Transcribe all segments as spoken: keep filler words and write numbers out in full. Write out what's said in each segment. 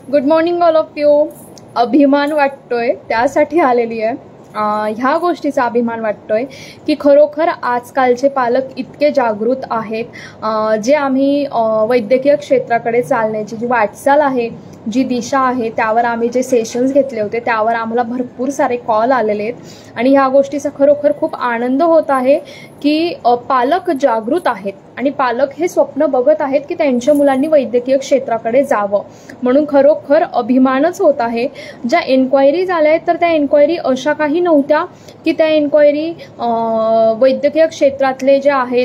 Good morning all of you. अभिमान वाटतोय त्यासाठी आलेली आहे. ह्या गोष्टीचा अभिमान वाटतोय की खरोखर आजकालचे पालक इतके जागृत आहेत. जे आम्ही वैद्यकीय क्षेत्राकडे चालण्याची जी वाटचाल आहे, जी दिशा आहे, त्यावर आम्ही जे सेशन्स घेतले होते त्यावर आम्हाला भरपूर सारे कॉल आलेले आहेत आणि ह्या गोष्टीचा खरोखर खूप आनंद होत आहे की पालक जागृत आहेत आणि पालक हे स्वप्न बघत आहेत की त्यांच्या मुलांनी वैद्यकीय क्षेत्राकडे जावं. म्हणून खरोखर अभिमानच होत आहे. ज्या एन्क्वायरीज आल्या आहेत तर त्या एन्क्वायरी अशा काही नव्हत्या की त्या एन्क्वायरी वैद्यकीय क्षेत्रातले जे आहेत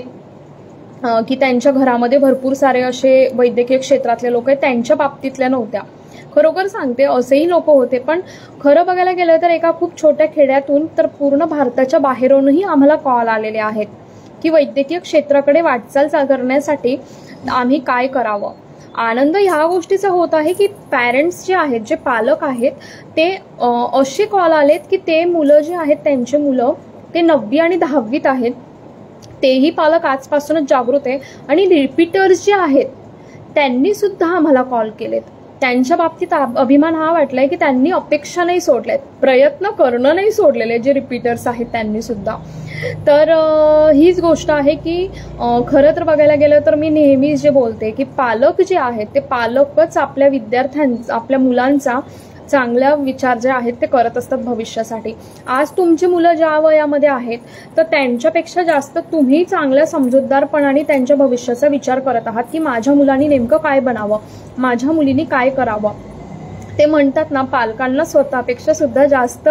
की त्यांच्या घरामध्ये भरपूर सारे असे वैद्यकीय क्षेत्रातले लोक आहेत त्यांच्या बाबतीतल्या नव्हत्या. खरोखर सांगते असेही लोक होते, पण खरं बघायला गेलं तर एका खूप छोट्या खेड्यातून तर पूर्ण भारताच्या बाहेरूनही आम्हाला कॉल आलेले आहेत की वैद्यकीय क्षेत्राकडे वाटचाल करण्यासाठी आम्ही काय करावं. आनंद ह्या गोष्टीचा होत आहे की पॅरेंट्स जे आहेत, जे पालक आहेत, ते असे कॉल आलेत की ते मुलं जे आहेत त्यांचे मुलं ते नववी आणि दहावीत आहेत. तेही पालक आजपासूनच जागृत आहे आणि रिपीटर्स जे आहेत त्यांनी सुद्धा आम्हाला कॉल केलेत. त्यांच्या बाबतीत अभिमान हा वाटलाय की त्यांनी अपेक्षा नाही सोडल्यात, प्रयत्न करणं नाही सोडलेले जे रिपीटर्स आहेत त्यांनी सुद्धा. तर हीच गोष्ट आहे की खरं तर बघायला गेलं तर मी नेहमी जे बोलते की पालक जे आहेत ते पालकच आपल्या विद्यार्थ्यांचा, आपल्या मुलांचा चांगल्या विचार जे आहेत ते करत असतात भविष्यासाठी. आज तुमची मुलं ज्या वयामध्ये आहेत तर त्यांच्यापेक्षा जास्त तुम्ही चांगल्या समजूतदारपणाने त्यांच्या भविष्याचा विचार करत आहात की माझ्या मुलांनी नेमकं काय बनावं, माझ्या मुलींनी काय करावं. ते म्हणतात ना, पालकांना स्वतःपेक्षा सुद्धा जास्त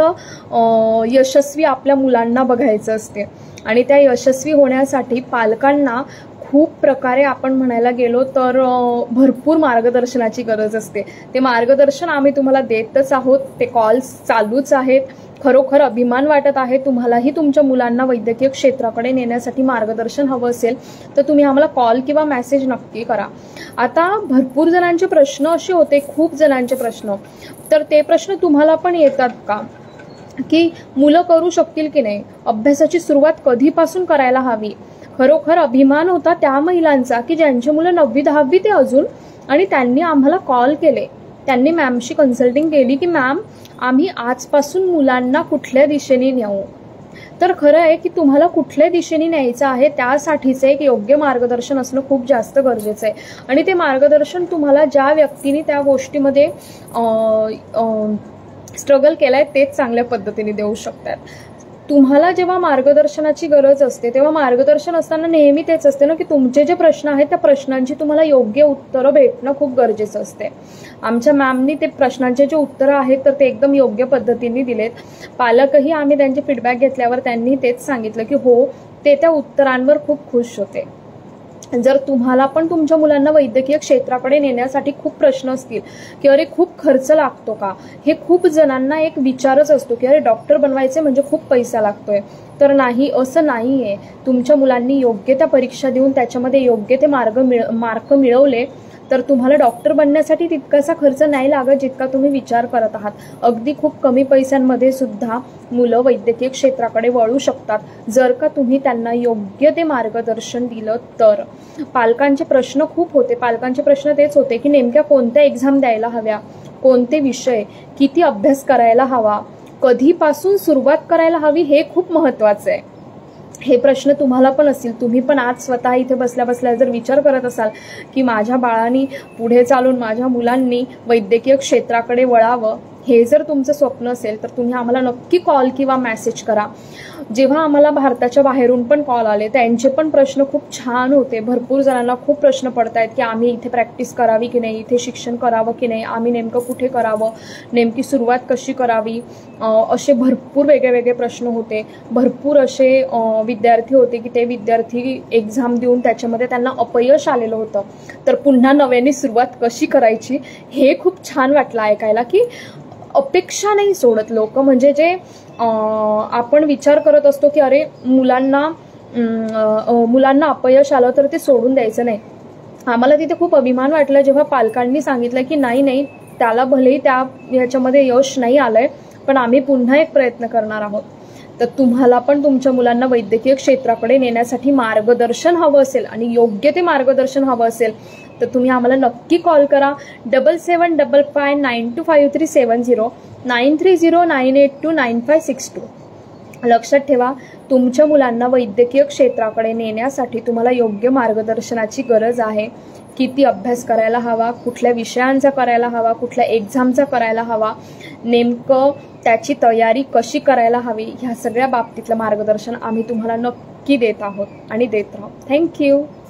यशस्वी आपल्या मुलांना बघायचं असते आणि त्या यशस्वी होण्यासाठी पालकांना खूप प्रकारे आपण म्हणायला गेलो तर भरपूर मार्गदर्शनाची गरज असते. ते मार्गदर्शन आम्ही तुम्हाला देतच आहोत. ते कॉल्स चालूच आहेत. खरोखर अभिमान वाटत आहे. तुम्हालाही तुमच्या मुलांना वैद्यकीय क्षेत्राकडे नेण्यासाठी मार्गदर्शन हवं असेल तर तुम्ही आम्हाला कॉल किंवा मेसेज नक्की करा. आता भरपूर जणांचे प्रश्न असे होते, खूप जणांचे प्रश्न, तर ते प्रश्न तुम्हाला पण येतात का की मुलं करू शकतील की नाही, अभ्यासाची सुरुवात कधीपासून करायला हवी. खरोखर अभिमान होता त्या महिलांचा की ज्यांची मुलं नववी दहावी ते अजून, आणि त्यांनी आम्हाला कॉल केले, त्यांनी मॅमशी कन्सल्टिंग केली की मॅम आम्ही आजपासून मुलांना कुठल्या दिशेने नेऊ. तर खरं आहे की तुम्हाला कुठल्या दिशेने न्यायचं आहे त्यासाठीचं एक योग्य मार्गदर्शन असणं खूप जास्त गरजेचं आहे. आणि ते मार्गदर्शन तुम्हाला ज्या व्यक्तीने त्या गोष्टीमध्ये स्ट्रगल केलाय तेच चांगल्या पद्धतीने देऊ शकतात. तुम्हाला जेव्हा मार्गदर्शनाची गरज असते तेव्हा मार्गदर्शन असताना नेहमी तेच असते ना की तुमचे जे प्रश्न आहेत त्या प्रश्नांची तुम्हाला योग्य उत्तरं भेटणं खूप गरजेचं असते. आमच्या मॅमनी ते प्रश्नांचे जे उत्तरं आहेत तर ते एकदम योग्य पद्धतीने दिलेत. पालकही आम्ही त्यांचे फीडबॅक घेतल्यावर त्यांनी तेच सांगितलं की हो, ते त्या उत्तरांवर खूप खुश होते. जर तुम्हाला पण तुमच्या मुलांना वैद्यकीय क्षेत्राकडे नेण्यासाठी खूप प्रश्न असतील की अरे खूप खर्च लागतो का, हे खूप जणांना एक विचारच असतो की अरे डॉक्टर बनवायचे म्हणजे खूप पैसा लागतोय. तर नाही, असं नाहीये. तुमच्या मुलांनी योग्य त्या परीक्षा देऊन त्याच्यामध्ये योग्य ते मार्ग मिळ मार्क मिळवले तर तुम्हाला डॉक्टर बनण्यासाठी तितकासा खर्च नाही लागत जितका तुम्ही विचार करत आहात. अगदी खूप कमी पैशांमध्ये सुद्धा मुलं वैद्यकीय क्षेत्राकडे वळू शकतात जर का तुम्ही त्यांना योग्य ते मार्गदर्शन दिलं तर. पालकांचे प्रश्न खूप होते. पालकांचे प्रश्न तेच होते की नेमक्या कोणत्या एक्झाम द्यायला हव्या, कोणते विषय, किती अभ्यास करायला हवा, कधीपासून सुरुवात करायला हवी, हे खूप महत्त्वाचं आहे. हे प्रश्न तुम्हाला पण असतील. तुम्ही पण आज स्वतः इथे बसल्या बसल्या जर विचार करत असाल की माझ्या बाळांनी पुढे चालून, माझ्या मुलांनी वैद्यकीय क्षेत्राकडे वळावं, हे जर तुमचं स्वप्न असेल तर तुम्ही आम्हाला नक्की कॉल किंवा मेसेज करा. जेव्हा आम्हाला भारताच्या बाहेरून पण कॉल आले त्यांचे पण प्रश्न खूप छान होते. भरपूर जणांना खूप प्रश्न पडतायत की आम्ही इथे प्रॅक्टिस करावी की नाही, इथे शिक्षण करावं की नाही, आम्ही नेमकं कुठे करावं, नेमकी सुरुवात कशी करावी, असे भरपूर वेगळे वेगळे प्रश्न होते. भरपूर असे विद्यार्थी होते की ते विद्यार्थी एक्झाम देऊन त्याच्यामध्ये त्यांना अपयश आलेलं होतं, तर पुन्हा नव्याने सुरुवात कशी करायची हे खूप छान वाटलं ऐकायला की अपेक्षा नाही सोडत लोक. म्हणजे जे आपण विचार करत असतो की अरे मुलांना मुलांना अपयश आलं तर ते सोडून द्यायचं नाही. आम्हाला तिथे खूप अभिमान वाटला जेव्हा पालकांनी सांगितलं की नाही नाही, त्याला भलेही त्या ह्याच्यामध्ये यश नाही आलंय पण आम्ही पुन्हा एक प्रयत्न करणार आहोत. तर तुम्हाला पण तुमच्या मुलांना वैद्यकीय क्षेत्राकडे नेण्यासाठी मार्गदर्शन हवं असेल आणि योग्य ते मार्गदर्शन हवं असेल तर तुम्ही आम्हाला नक्की कॉल करा. Double seven double five nine two five three seven zero nine three zero nine eight two nine five six two. लक्षात ठेवा, तुमच्या मुलांना वैद्यकीय क्षेत्राकडे नेण्यासाठी तुम्हाला योग्य मार्गदर्शनाची गरज आहे. किती अभ्यास करायला हवा, कुठल्या विषयांचा करायला हवा, कुठल्या एक्झामचा करायला हवा, नेमकं त्याची तयारी कशी करायला हवी, ह्या सगळ्या बाबतीतलं मार्गदर्शन आम्ही तुम्हाला नक्की देत आहोत आणि देत राहू. थँक्यू.